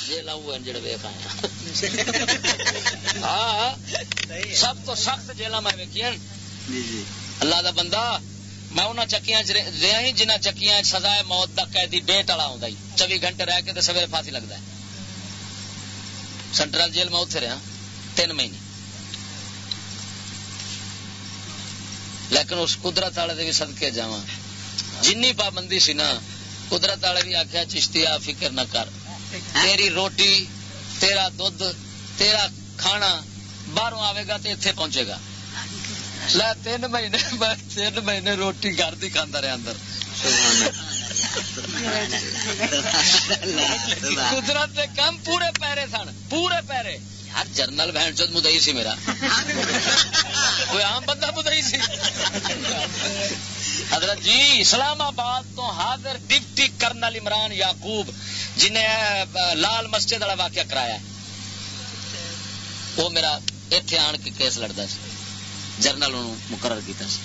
Jail جڑے ویخ آیا ہاں سب تو سخت جیل میں ویکھی اللہ دا بندہ میں انہاں چکیاں رہا ہی جنہ چکیاں سزائے موت دا قیدی ڈیٹ والا آتا 24 گھنٹے رہ کے سویرے پھانسی لگتا ہے. سینٹرل جیل میں اتنے رہا 3 مہینے. لیکن اس قدرت والے بھی صدقے جاواں جنی پابندی سی نا قدرت والے بھی آخیا چشتیا فکر نہ کر تیری روٹی تیرا دودھ تیرا کھانا باہروں آئے گا تو اتنے پہنچے گا. 3 مہینے روٹی گھر کی کھانا رہا اندر. قدرت کے کام پورے پیرے سن پورے پیرے. یار جرنل بہن چود مدعی سی میرا کوئی عام بندہ مدعی سی. حضرت جی اسلام آباد تو حاضر ڈپٹی کرنل عمران یعقوب جنہیں لال مسجد والا واقعہ کرایا ہے وہ میرا اتنے آن کے کیس لڑتا سی. جرنل مقرر کیتا سی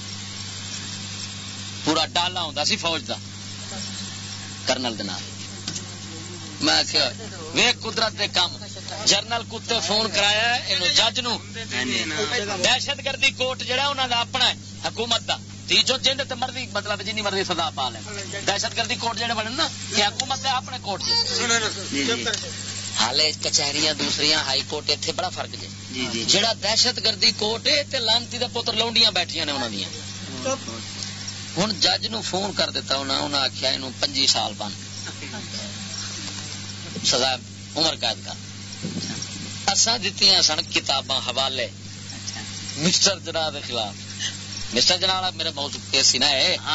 پورا ڈالا ہوندا سی فوج دا کرنل دے نال. میں آخیا ویکھ قدرت دے کام. جرنل کتے فون کرایا جج نو دہشت گردی کوٹ جہا انہوں دا اپنا ہے حکومت دا تیجو جن مرضی مطلب جنی مرضی سزا پا لے. دہشت گردی کوٹ جہاں بنے نا یہ حکومت دے اپنے کوٹ جی. حالے کچہریاں دوسری ہائی کورٹ اتنے بڑا فرق جی. جہاں دہشت گردی کوٹ ہے لانتی دا پتر لونڈیاں بیٹھیاں نے انہوں دیا. ہوں جج نو فون کر دیتا انہیں آخیا یہ 25 سال بند سزا عمر قید کا. اساں دتی سن کتاباں حوالے مسٹر جناح کے خلاف. مسٹر جناح میرا موضوع کیس سی نا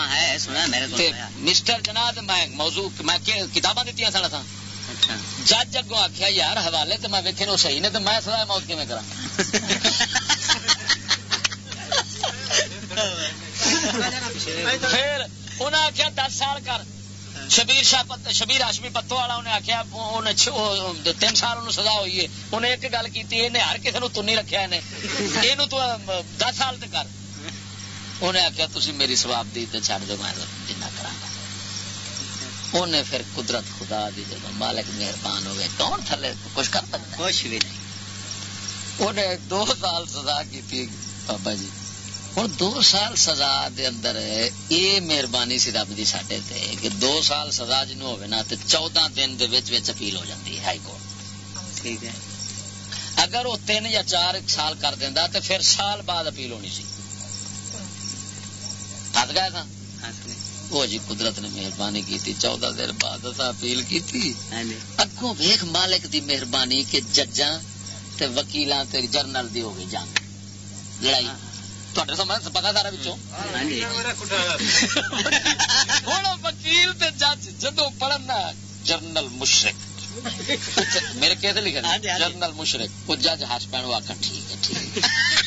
مسٹر جناح میں موضوع میں کتاباں دیتی سن. اصا جج اگوں آخیا یار حوالے تو میں ویکھے نو صحیح نے تو میں سزا موت کیویں کرا. پھر انہیں آخیا 10 سال کر. شبیر ہاشمی پتو والا انہیں آخیا 3 سال انہوں سزا ہوئی ہے. انہیں ایک گل کی ہر کسی نو تنی رکھا یہ 10 سال تک کر. انہیں آخیا تھی میری سواب دی چڑھ دو میں جنا کرا. انہیں پھر قدرت خدا دی جب مالک مہربان ہو گئے کون تھلے کچھ کر سکتا کچھ بھی نہیں. انہیں 2 سال سزا کی تھی بابا جی. ہوں 2 سال سزا دے اندر یہ مہربانی سی رب دی ساڈے تے کہ 2 سال سزا جنوں ہوے نا تے 14 دن دے وچ وچ اپیل ہو جاندی ہے ہائی کورٹ. ٹھیک ہے اگر وہ 3 یا 4 سال کر دیندا تے پھر سال بعد اپیل ہونی سی. ہٹ گیا تھا وہ جی قدرت نے مہربانی کی 14 دن بعد اپیل کی تھی. اگوں ویکھ مالک دی مہربانی کہ ججاں تے وکیلاں تے جرنل دی ہو گئی جنگ لڑائی. پتا سارا بچوں ہوں وکیل تے جج جدو پڑھن نا جرنل مشرق میرے کیسے لکھا جرنل مشرق وہ جج ہس پین وہ آخر ٹھیک ہے ٹھیک ہے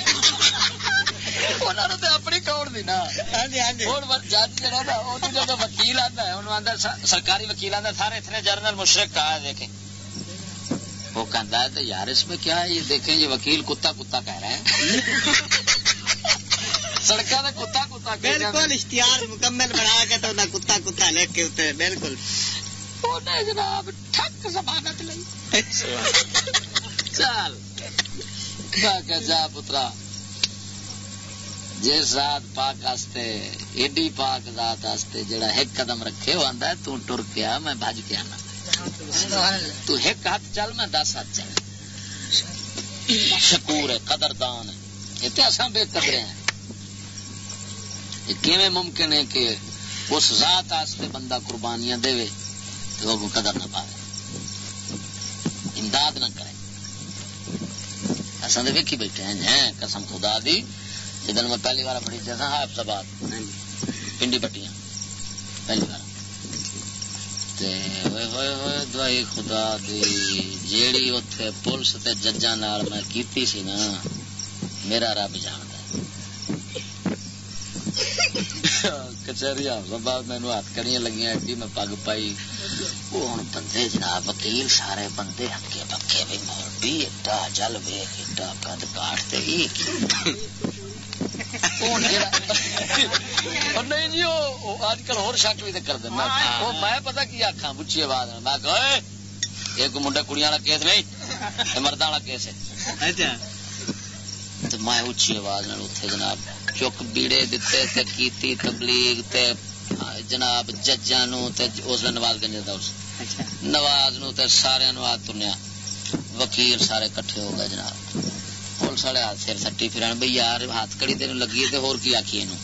اپنی کوڑ دی نا. جج جہاں نا جب وکیل آتا ہے انہوں آتا سرکاری وکیل آتا سارے اتنے جرنل مشرق کہا دیکھیں وہ کہتا ہے تو یار اس میں کیا ہے یہ دیکھیں یہ وکیل کتا کتا کہہ رہے ہیں سڑکوں میں کتا کتا بالکل اشتہار مکمل بنا کے تو کتا کتا لکھ کے اتنے بالکل جناب ٹھک ضمانت لئی چل جا پترا جس ذات پاک واسطے ایڈی پاک ذات واسطے جڑا ایک قدم رکھے وہ آندا ہے تو ٹر کے آ میں بھج کے آنا. تو ایک ہاتھ چل میں 10 ہاتھ چل. شکور ہے قدردان ہے یہ تو اصا بے قدرے ہیں. کیویں ممکن ہے کہ اس ذات واسطے بندہ قربانیاں دے تو وہ قدر نہ پائے امداد نہ کرے. اصل تو ویکھی بیٹھے ہیں قسم خدا دی. جدن میں پہلی بار پڑھی جیسا حافظ آباد پنڈی پٹیاں پہلی بار دوائی خدا دی جیڑی اتنے پولیس تے ججاں نال میں کیتی سی نا میرا رب جاندا ہے. کچہری آباد مینو ہاتھ کڑیاں لگیاں ایڈی میں پگ پائی. وہ ہوں بندے جناب وکیل سارے بندے ہکے پکے بھی مولوی ایڈا جل ویخ ایڈا قد کاٹ نہیں جی وہ اج کل ہور شک بھی کر دینا. وہ میں پتا کی آخا بچی آواز میں ایک منڈے کڑیاں والا کیس نہیں، مرداں والا کیس ہے. میں اچھی آواز اتنے جناب چک بیڑے دیتے تے کیتی تبلیغ تے جناب ججاں نو تے اس نواز گنج دا نواز نو تے سارے نو آ تنیا وکیل سارے کٹھے ہو گئے جناب. پولیس والے ہاتھ سر سٹی پھرن بھائی یار ہاتھ کڑی تین لگی تے ہور کی آکھیے نو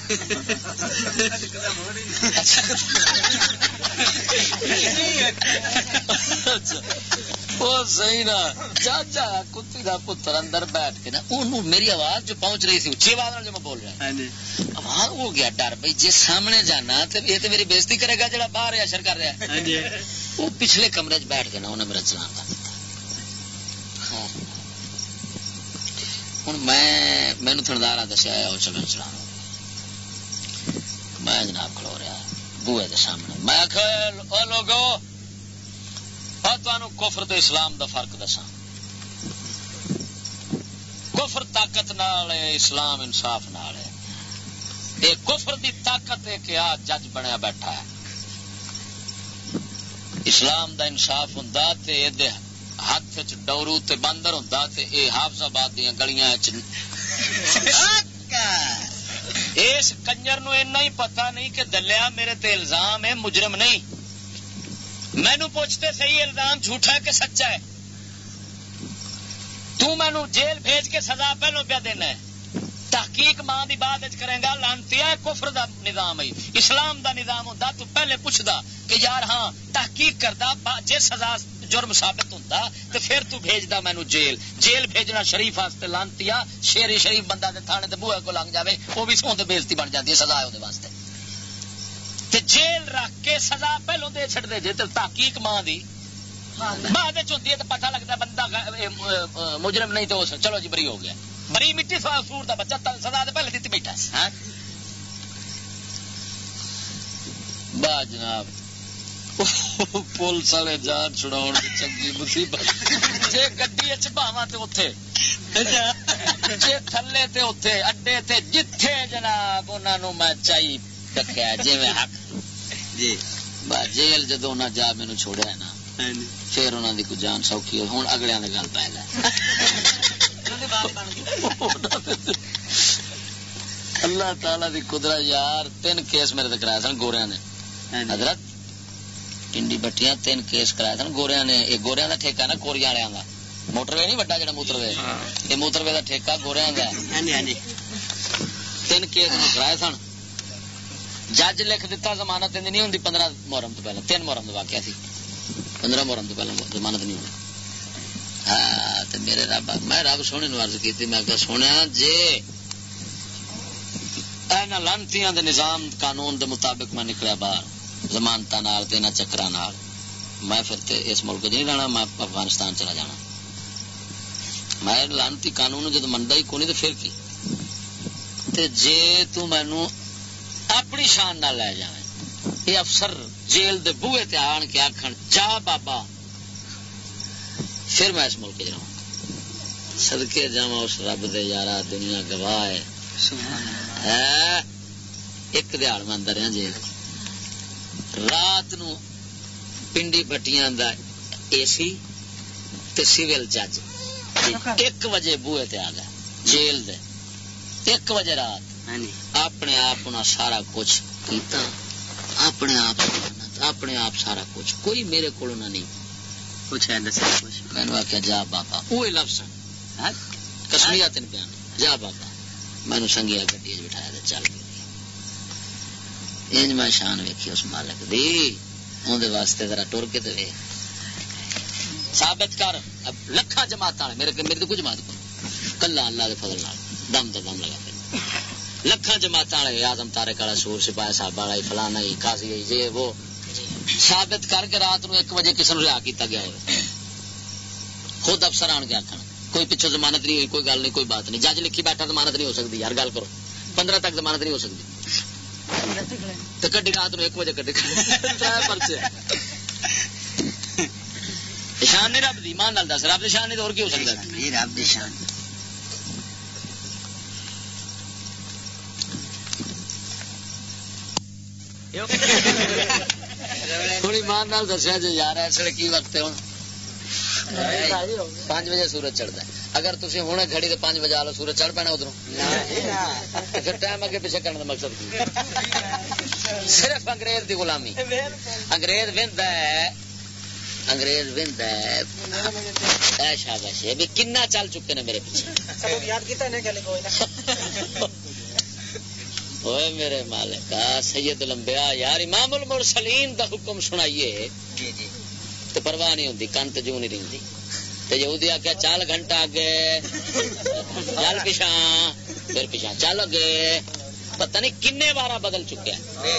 صحیح نا چاچا کتی دا پتر اندر بیٹھ کے نا میری آواز جو پہنچ رہی تھی اچھی آواز جو میں بول رہا آواز ہو گیا ڈر بھائی جی سامنے جانا تو یہ تو میری بےزتی کرے گا جڑا باہر اشر کر رہا ہے. وہ پچھلے کمرے چ بیٹھ کے نا انہیں میرا چلان کر دیا. ہوں مینو تھندار دسیا اور چلو چلا میں جناب کھلو رہا بوئے دے سامنے. میں لوگو تمہیں کفر تے اسلام دا فرق دساں. کفر طاقت نال ہے، اسلام انصاف نال ہے. یہ کفر دی طاقت ہے کہ آ جج بنیا بیٹھا ہے. اسلام دا انصاف ہوندا تے دے ہاتھ چ ڈورو تے باندر ہوندا تے اے حافظ آباد دیاں گلیاں چ اس کنجر نو اتنا ہی پتہ نہیں کہ دلیا میرے تے الزام ہے مجرم نہیں. مینو پوچھتے صحیح الزام جھوٹا ہے کہ سچا ہے. تو مینو جیل بھیج کے سزا پہلو پیا دینا ہے. تحقیق ماں دی بعد کرے گا لانتی ہے کفر دا نظام ہے. اسلام دا نظام ہوتا تو پہلے پوچھدا کہ یار ہاں تحقیق کردا جے سزا جرم ثابت ہوتا تو پھر تو بھیجدا مینو جیل. جیل بھیجنا شریف واسطے لانتی شیری شریف بندہ دے تھانے تے بوئے کو لنگ جاوے وہ بھی سوں تے بےزتی بن جاتی ہے سزا ہے وہ واسطے. تے جیل رکھ کے سزا پہلو دے چھڑ دے جے تے تحقیق ماں دی بعد ہوتی ہے تو پتہ لگتا ہے بندہ مجرم نہیں تو چلو جی بری ہو گیا. بری مٹی سور دا بچہ سزا دے پہلے دیتی بیٹھا با جناب. پولیس والے جان چھڑاؤ چنگی مصیبت جے گڈی چاوا تے اوتھے جے تھلے تے اوتھے اڈے تے جتھے جناب انہاں نوں میں چاہی رکھیا جویں حق جی. با جیل جدوں نہ جا مینوں چھوڑیا نا پھر انہاں دی کوئی جان سوکھی ہوئی. ہن اگلیاں دے گل پے گا اللہ تعالی دی قدرت یار. 3 کیس میرے تے کرایا سن گوریاں نے حضرت پنڈی بٹیاں 3 کیس کرایا سن گوریاں نے. یہ گوریاں دا ٹھیکہ نا کوریاں والےاں دا موٹر وے نہیں وڈا جڑا موٹر وے یہ موٹر وے دا ٹھیکہ گوریاں دا. 3 کیس نے کرائے سن. جج لکھ دیتا ضمانت نہیں ہوندی 15 محرم تو پہلے. 3 محرم دا واقعہ سی. 15 محرم تو پہلے ضمانت نہیں ہوندی. ہاں تے میرے رب میں رب سونے نو عرض کیتی میں کہ سونیا جے اینا لانتیاں دے نظام قانون دے مطابق میں نکلیا باہر ضمانتاں نال تے انہاں چکراں نال میں پھر تے اس ملک نہیں رہنا. میں افغانستان چلا جانا. میں لانتی قانون جدوں مندا ہی کوئی نہیں تے پھر کی. تے جے تو مینوں اپنی شان نال لے جاویں یہ افسر جیل دے بوئے تے آن کے آکھن جا بابا پھر میں اس ملک رہا. صدقے جاواں اس رب دے یارا دنیا گواہ ہے. ایک دیہڑ میں اندر ہیں جیل رات نو پنڈی بٹیاں دا اے سی تے سیول جج 1 بجے بوئے تے آ گئے جیل دے 1 بجے رات. اپنے آپ انہاں سارا کچھ کیتا اپنے آپ سارا کچھ کوئی میرے کو نہیں پوچھا. میں نے آخیا جا بابا وہی لفظ کسمیا تین بیان جا بابا میں نے سنگیا گڈی بٹھایا چل گئی. انج میں شان ویکھی اس مالک دی اندر واسطے ذرا ٹر کے تو ثابت کر. لکھاں جماعت والے میرے تو کچھ جماعت کو کلا اللہ کے فضل نال دم تو دم لگا پھر لکھاں جماعت والے آزم تارے کالا سور سپاہی صاحب والا فلانا ہی قاضی یہ وہ ثابت کر کے رات نو 1 بجے کسی نے رہا کیتا گیا ہو. خود افسر آن کے آخر کوئی پچھو ضمانت نہیں ہوئی کوئی گل نہیں کوئی بات نہیں. جج لکھی بیٹھا ضمانت نہیں ہو سکتی یار گل کرو 15 تک ضمانت نہیں ہو سکتی تو کڈی رات نو 1 بجے کڈی پرچے شان نہیں رب دی مان نال دس رب دی شان نہیں تو اور کی ہو سکتا ہے رب دی شان. تھوڑی مان نال دسیا جی یار اس ویلے کی وقت ہے ہوں 5 بجے سورج چڑھتا ہے. اگر تھی ہوں گھڑی تو 5 بجے لو سورج چڑھ پینا ادھر پھر ٹائم اگے پیچھے کرنے کا مقصد کی صرف انگریز دی غلامی. انگریز ویندا ہے شاباش ہے بھی کنا چل چکے نے میرے پیچھے. اوے میرے مالک سید لمبیا یار امام المرسلین دا حکم سنائیے تو پرواہ نہیں ہوتی کن تو جو نہیں رہی. یہودی آخیا چل گھنٹہ اگے چل پیچھا پھر پیچھا چل اگے پتہ نہیں کنے بار بدل چکے.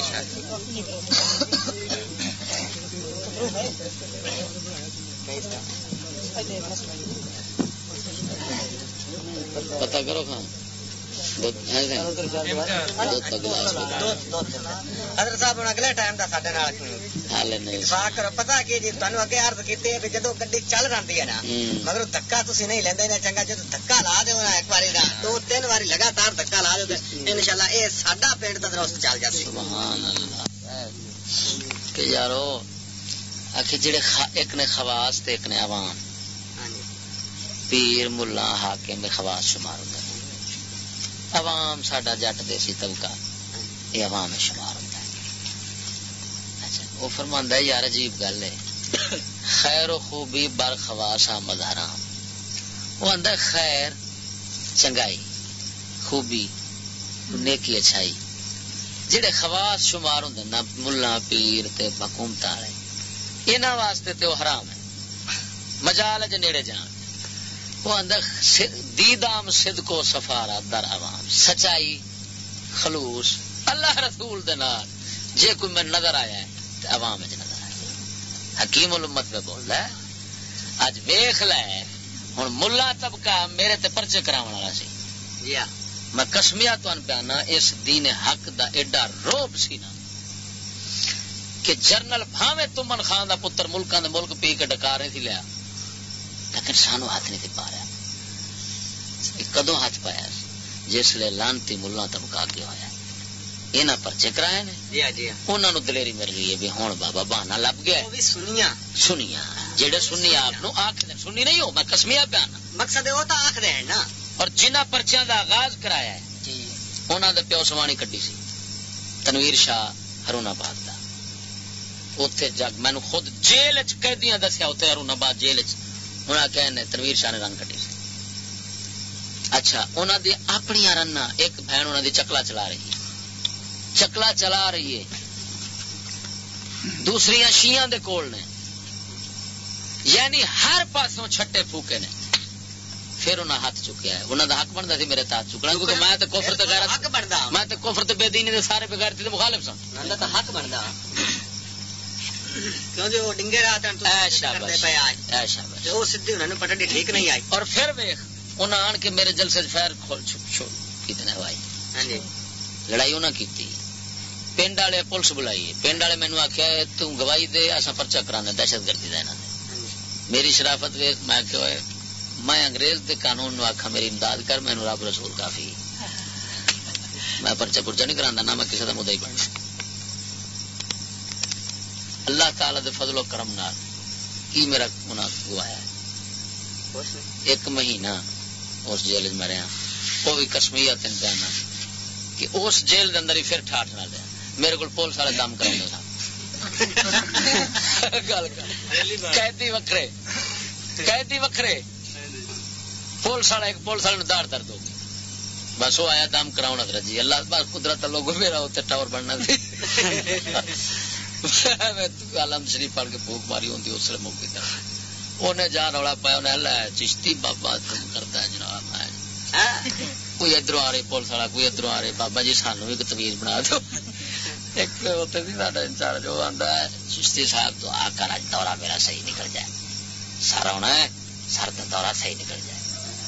پتا کرو خان حضرت صاحب اگلے ٹائم کا پتا کی جی تمہیں اگے عرض کی جدو گڈی چل رہی ہے نا مگر دکا تھی نہیں لینا چنگا جب دکا لا دو ایک بار 2-3 بار لگاتار دکا لا دو ان شاء اللہ یہ ساڈا پنڈ تندرست چل جاتی. یارو آخر جڑے ایک نے خواص تے ایک نے عوام پیر ملا حاکم خواص شمار ہوتا ہے. عوام ساڈا جٹ دیسی طبقہ یہ عوام میں شمار ہوتا ہے. اچھا وہ فرماندا ہے یار عجیب گل ہے خیر و خوبی بر خواص آمد حرام. وہ آندا ہے خیر چنگائی خوبی نیکی اچھائی جڑے خواص شمار ہوندے نا ملا پیر تے حکومت والے انہاں واسطے تے وہ حرام ہے. مجال جو نیڑے جان وہ اندر دیدام صدق و سفارا در عوام سچائی خلوص اللہ رسول دے نال جے کوئی میں نظر آیا ہے تو عوام وچ نظر آیا. حکیم الامت پہ بول رہا ہے اج ویکھ لے ہن ملا طبقہ میرے تے پرچے کراون والا سی میں قسمیا تن پیانا اس دین حق دا ایڈا روب سی نا کہ جرنل بھاوے تمن خان دا پتر ملکاں دے ملک پی کے ڈکار نہیں تھی لیا لیکن سانو ہاتھ نہیں پا رہا. کدو ہاتھ پایا جس لئے لانتی ملا طبقہ کے ہوا یہاں پرچے کرائے نے انہوں نے دلیری مل گئی ہے بھی ہوں بابا بہانا لب گیا سنیا جہاں سنی آپ آخر سنی نہیں ہو میں قسمیا پیانا مقصد وہ تو آخر ہے نا. اور جنہ پرچیاں دا آغاز کرایا ہے انہوں نے پیو سوانی کٹی سی تنویر شاہ ہرون آباد کا اتے جگ میں خود جیل قیدیاں دسیا اتنے ہرون آباد جیل انہیں آخیا تنویر شاہ نے رن کٹی سی. اچھا انہوں دی اپنی رن ایک بہن انہوں دی چکلا چلا رہی ہے دوسری شیعہ دے کول نے یعنی ہر پاسوں چھٹے پھوکے نے. پھر انہیں ہاتھ چکیا ہے انہوں دا حق بنتا سی میرے ہاتھ چکنا کیونکہ میں تو کفر تے غیرت حق بندا میں تو کفر تے بے دینی دے سارے بغیرتی دے مخالف سن اللہ دا حق بندا کیوں جو ڈنگے رات ان تو کرتے پے آج جو سیدھی انہاں نوں پٹڑی ٹھیک نہیں آئی. اور پھر ویکھ انہاں آن کے میرے جلسے فیر کھول چھوڑ کتنے ہوائی ہاں جی لڑائی انہاں کیتی پنڈ والے پولیس بلائی پنڈ والے مینوں آکھیا تو گواہی دے اساں پرچہ کرانا دہشت گردی دا انہاں نے. میری شرافت ویکھ میں کہ میں انگریز دے قانون نو آکھا میری امداد کر مینوں رب رسول کافی میں پرچہ پرچہ نہیں کراندا نہ میں کسی دا مدعی بننا. اللہ تعالی دے فضل و کرم نال کی میرا گناہ گوایا ہے 1 مہینہ اس جیل میں رہا وہ بھی قسمیہ تین پیانا کہ اس جیل دے اندر ہی پھر ٹھاٹ نہ لیا میرے کو پولیس والے دم کرنے تھا قیدی وکھرے پولیس والا ایک پولیس والے دار درد ہو گئی بس وہ آیا دم کراؤ حضرت جی اللہ بس قدرت لوگوں میرا اتنے ٹاور بننا سی عالم شریف پڑھ کے پھوک ماری ہوتی اس لیے موقع کر انہیں جا رولا پایا انہیں اللہ چشتی بابا تم کرتا ہے جناب میں کوئی ادھر آ رہی پولیس والا کوئی ادھر آ رہے بابا جی سانو بھی تمیز بنا دو. ایک ہوتے تھی ساڈا انچارج جو آتا ہے چشتی صاحب تو آ کر اج دورہ میرا صحیح نکل جائے سارا ہونا ہے سر کا دورہ صحیح نکل جائے.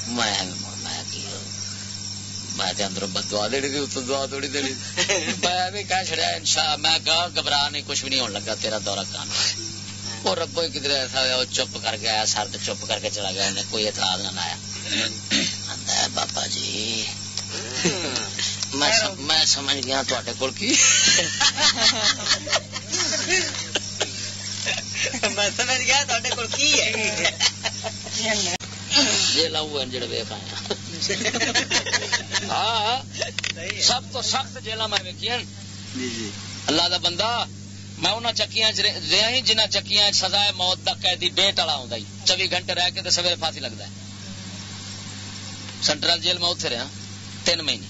میں اندر دعا دینی تھی اتوں دعا تھوڑی دینی میں بھی کہہ چڑیا انشاء میں کہا گھبرا نہیں کچھ بھی نہیں ہونے لگا تیرا دورہ کام وہ ربو کدھر ایسا وہ چپ کر کے آیا سر چپ کر کے چلا گیا انہیں کوئی اعتراض نہ لایا. آتا ہے بابا جی میں سمجھ گیا تے کول کی میں سمجھ گیا تے کول کی ہے جیل ہوئے جڑے ویخ آئے ہاں سب تو سخت جیل میں ویکھی اللہ دا بندہ میں انہوں چکیاں رہا ہی جنہ چکیاں سزائے موت دا قیدی بیٹ والا آؤں 24 گھنٹے رہ کے سویرے پھانسی لگتا ہے. سینٹرل جیل میں اتنے رہا 3 مہینے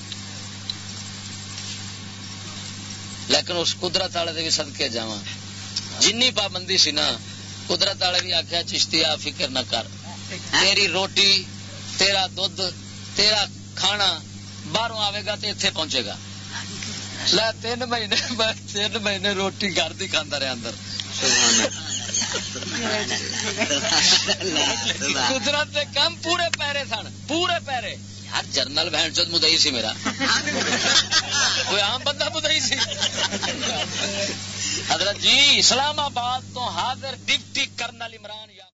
لیکن اس قدرت والے بھی صدقے جاواں جن پابندی سی نا قدرت والے بھی آخیا چشتیا فکر نہ کر تیری روٹی تیرا دودھ تیرا کھانا باہروں آئے گا تو اتنے پہنچے گا. 3 مہینے روٹی گھر کی کھانا رہا اندر. قدرت کے کام پورے پیرے سن پورے پیرے. ہر جرنل بہن چود مدعی سی میرا کوئی عام بندہ مدعی سی. حضرت جی اسلام آباد تو حاضر ڈپٹی کرنل عمران